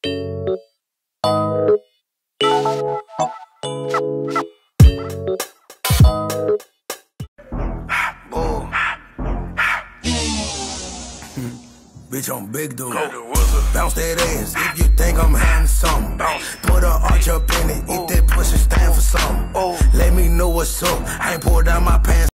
Bitch, I'm big dude. Bounce that ass if you think I'm having something. Put a arch up in it, eat that pussy, stand for something. Let me know what's up. I ain't pulled down my pants.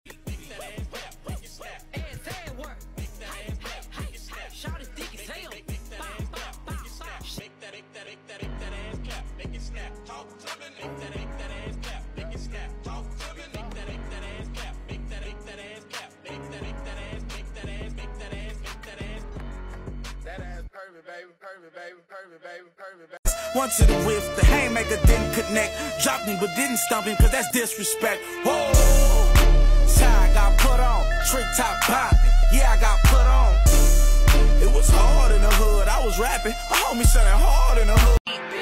One to the whiff, the haymaker didn't connect. Dropped him but didn't stump him, cause that's disrespect. Whoa, tie got put on, trick top poppin'. Yeah, I got put on. It was hard in the hood, I was rapping. A homie said it hard in the hood.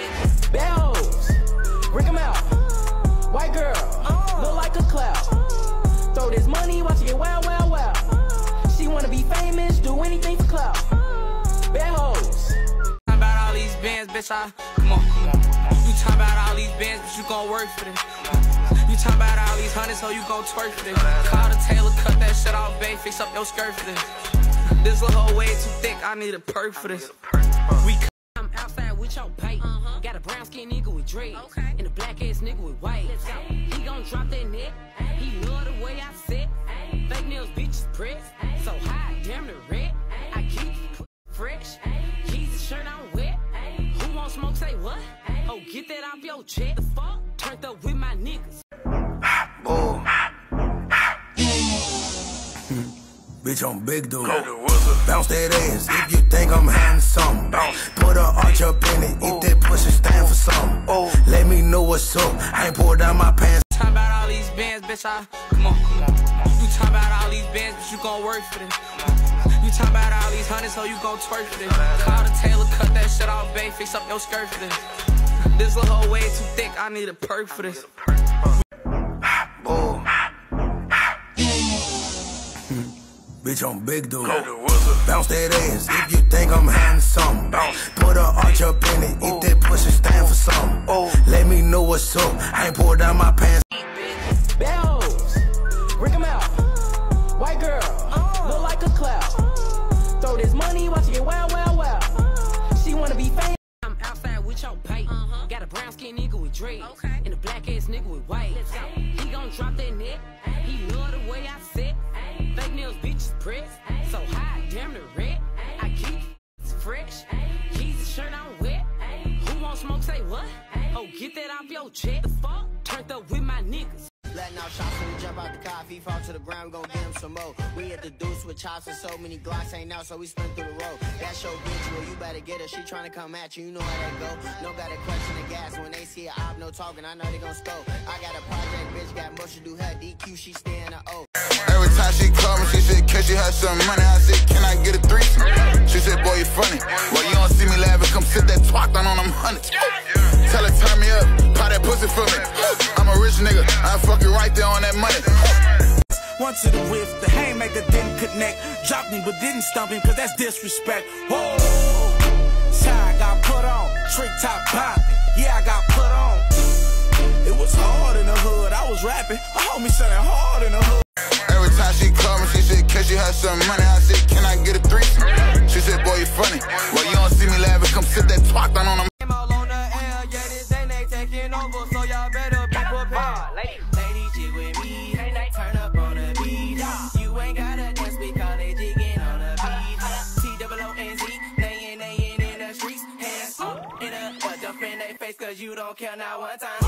Bells, bring them out. White girl, look like a cloud. Throw this money, watch it get wow, wow, wow. She wanna be famous, do anything for clout. Bells. About all these bands, bitch, come on. You talk about all these bands, but you gon' work for this. You talk about all these hundreds, so you gon' twerk for this. Call the tailor, cut that shit off, babe, fix up your skirt for this. This little hoe way too thick, I need a perk for this. I'm outside with your bite. Got a brown skin nigga with dread, and a black ass nigga with white. He gon' drop that neck. He love the way I sit. Fake nails, bitches press. So high, damn the red. I keep fresh. Keys shirt on wet. Who won't smoke? Say what? Oh, get that off your chest. The fuck? Turned up with my niggas. Bitch, I'm big dude. Bounce that ass if you think I'm having something. Put a arch up in it, eat that pussy, stand for something. Let me know what's up. I ain't pulled down my pants. Talk about all these bands, bitch, come on. You talk about all these bands, but you gon' work for this. You talk about all these hundreds, so you gon' twerk for this. Call the tailor, cut that shit off, babe, fix up your skirt for this. This little hoe way too thick, I need a perk for this. Bitch, I'm big dude. Bounce that ass if you think I'm having something. Put a arch up in it, eat that pussy, stand for something. Let me know what's up. I ain't pulled down my pants. Bells, bring them out. White girl, look like a cloud. Throw this money, watch it get wow, wow, wow. She wanna be famous. I'm outside with your bite. Got a brown skin nigga with dread, and a black ass nigga with white. He gon' drop that neck. He love the way I sit. Fake nails, bitches press. So high, damn the red. I keep fresh. Keys shirt on wet. Who won't smoke? Say what? Oh, get that off your chest. The fuck? Turned up with my niggas. Letting out shots when we jump out the car. If he fall to the ground, we gon' get him some more. We hit the deuce with chops and so many Glocks ain't out, so we spin through the road. That's your bitch, well, you better get her. She tryna come at you, you know how that go. No gotta question the gas. When they see a op, no talking, I know they gon' scope. I got a project, bitch, got much to do her DQ, she stay in the O. Every time she call me, she said, can she have some money? I said, can I get a threesome? She said, boy, you funny. Well, you don't see me laughing, come sit that twat down on them hundreds. Tell her, turn me up, pop that pussy for me. I'm a rich nigga, I fuck you right there on that money. One to the whiff, the haymaker didn't connect. Dropped him but didn't stump him, cause that's disrespect. Whoa, tie got put on, trick top poppin'. Yeah, I got put on. It was hard in the hood, I was rapping. A homie said it hard in the hood. Every time she call me, she said, can she have some money? I said, can I get a threesome? She said, boy, you funny. Well, you don't see me laughing, come sit that twat down on them. Over, so y'all better be prepared. Ladies, jig with me, turn up on the beat. You ain't gotta dance, we call it jigging on the beat. T-O-O-N-Z, nayin' in the streets. Hands up in a butt up in they face, cause you don't care not one time.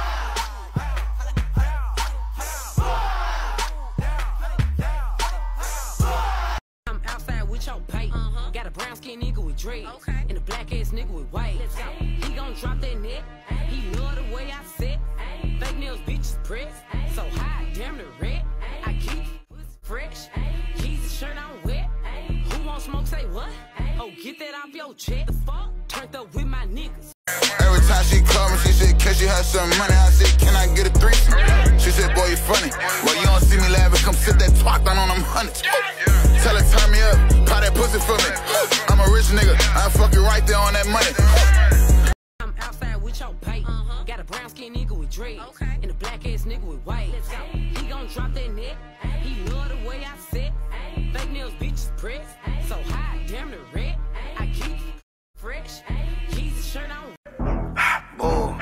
I'm outside with your bite. Got a brown skin nigga with dread, and a black ass nigga with white. He gon' drop that neck. He love the way I sit. Fake nails, bitches press. So high, damn the red. I keep fresh. Keys shirt on wet. Who won't smoke? Say what? Oh, get that off your chest. The fuck? Turned up with my niggas. Every time she call me, she said, can she have some money? I said, can I get a threesome? She said, boy, you funny. Well, you don't see me laughing, come sit that twat down on them hundreds. Tell her, turn me up, pop that pussy for me. I'm a rich nigga, I fuck you right there on that money. brown skin nigga with dread, and a black ass nigga with white. He gon' drop that neck. He love the way I sit. Fake nails, bitches press. So high, damn the red. I keep fresh. Keys and shirt on. Boom.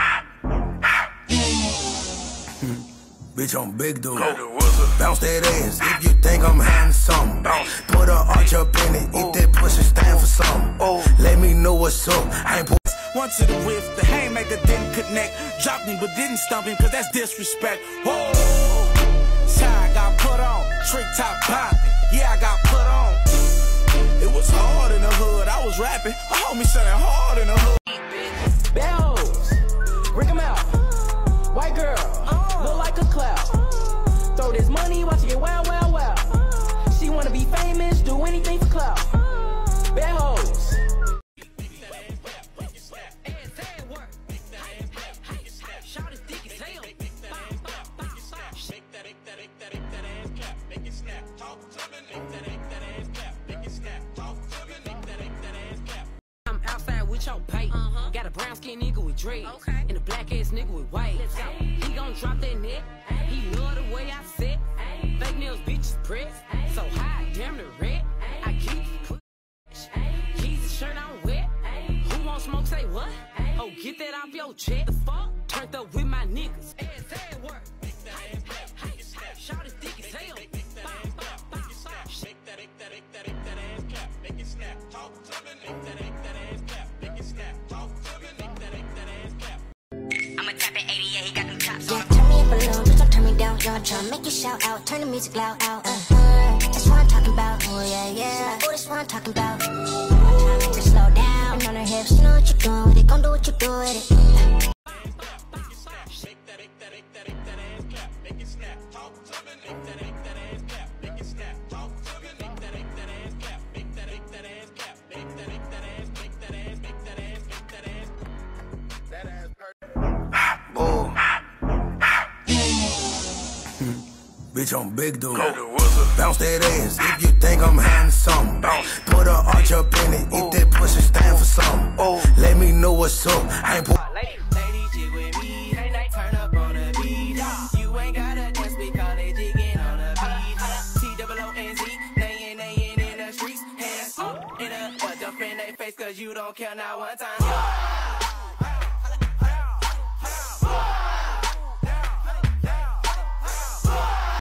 Bitch, I'm big dude. Bounce that ass if you think I'm hiding something. Put a arch up in it if that pussy stand for something. Let me know what's up. I ain't One to the whiff, the haymaker didn't connect. Dropped him but didn't stump him, cause that's disrespect. Whoa, I got put on, trick top popping. Yeah, I got put on. It was hard in the hood, I was rapping. A homie said it hard in the hood. Bells, bring 'em out. White girl, look like a cloud. Throw this money, watch it get wild, wild, wild. She wanna be famous, do anything for clout. Bad hoes. I'm outside with your bait. Got a brown skin nigga with dread, and a black ass nigga with white. He gon' drop that neck. He love the way I sit. Fake nails, bitches press. So high, damn the red. I keep keys and shirt on wet. Who want smoke? Say what? Oh, get that off your check. The fuck? Turned up with my niggas. Ass work. Shout it thick as hell. I'ma tap at 80, yeah, he got them chops. Yeah, turn me up a little, bitch, don't turn me down. Y'all tryna make you shout out, turn the music loud out. That's what I'm talking about. Oh yeah, yeah. Oh, that's what I'm talking about. I'm tryna make her slow down. And on her hips, you know what you're doing with it. Gon' do what you do with it. Bitch, I'm big dude. Bounce that ass if you think I'm hiding something. Put a arch up in it if that pussy stand for something. Let me know what's up. I ain't Ladies, jig with me. Hey, night, turn up on the beat. You ain't gotta dance because they jigging on the beat. T-O-O-N-Z, nayin' in the streets. Hands up in the dump in they face cause you don't care not one time.